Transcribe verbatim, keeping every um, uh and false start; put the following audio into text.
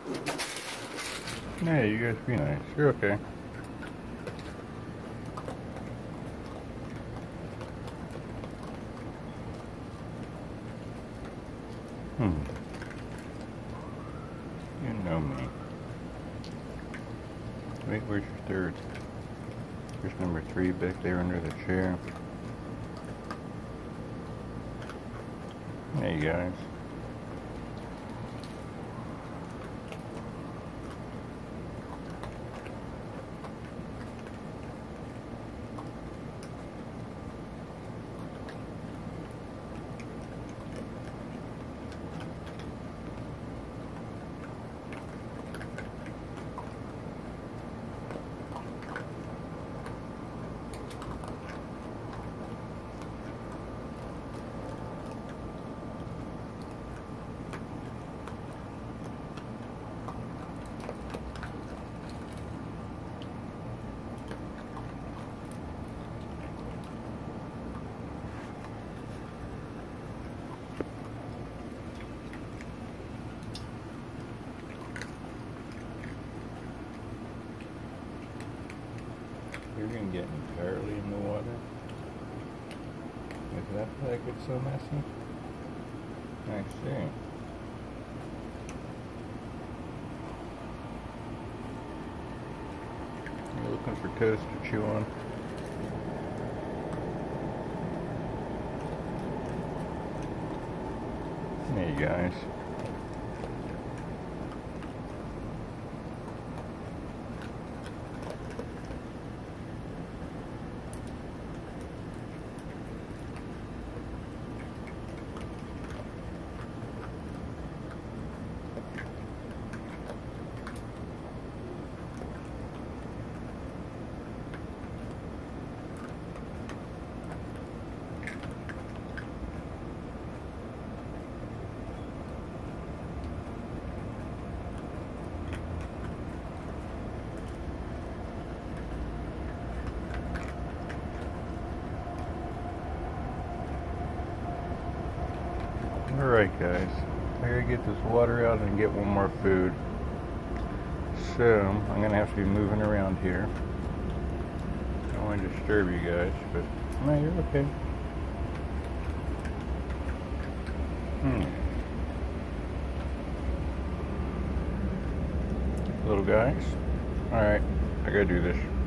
Hey, you guys be nice. You're okay. Hmm. You know me. Wait, where's your third? There's number three back there under the chair. Hey guys. You're gonna get entirely in the water. Is that like it's so messy? I see. You're looking for toast to chew on. Hey guys. Alright guys, I gotta get this water out and get one more food. So, I'm gonna have to be moving around here. I don't want to disturb you guys, but no, you're okay. Hmm. Little guys. Alright, I gotta do this.